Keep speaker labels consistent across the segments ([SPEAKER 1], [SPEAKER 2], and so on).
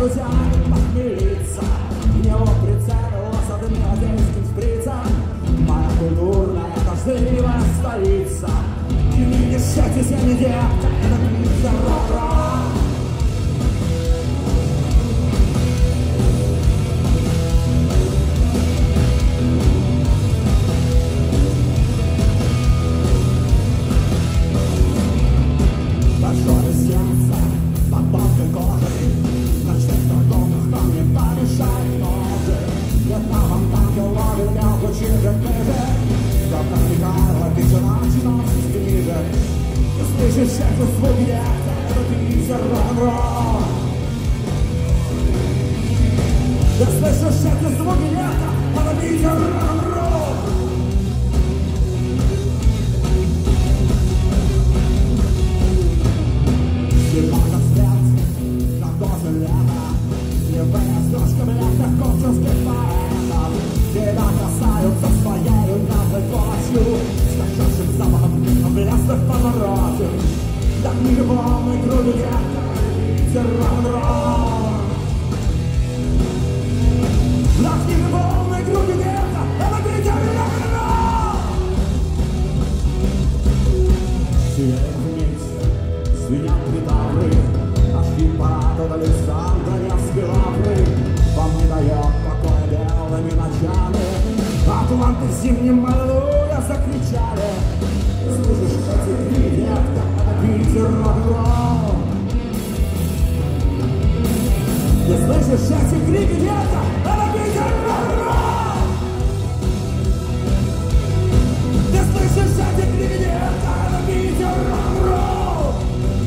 [SPEAKER 1] сразу тянет похмелиться. В него прицелился дымелодейским шприцем. Моя культурная, дождливая столица. И видишь эти тени, детка, это Питер. Большое сердце, под тонкой кожей, ночных торговых нам не помешает ножи. Вьетнамом танки ловит мелко чижик ниже. Как Михайло, Питер начинался ниже. Ты слышишь эти звуки, это Питер рок-н-ролл. Ты слышишь эти звуки, это Питер рок-н-ролл. Как свет, как доза лета, левая строчка бледных кончинских поэтов. Тебя касаются своей угрюмой плотью, скачавшим запахом блестных поворотов. Так не полный круг где-то Питер рок-н-ролл. Так не полный круг где-то это Питер рок-н-ролл. Сияет вместе, звенят гитары, наш хит-парад от Александра Невской лавры. Вам не дает покоя белыми ночами. Атланты зимним аллилуйя закричали. Слышишь эти крики, это Питер рок-н-ролл. Ты слышишь эти крики, детка, это Питер рок-н-ролл. Ты слышишь эти крики, детка, это Питер рок-н-ролл.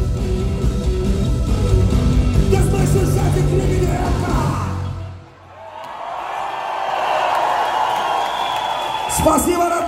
[SPEAKER 1] Ты слышишь эти крики, детка. Спасибо,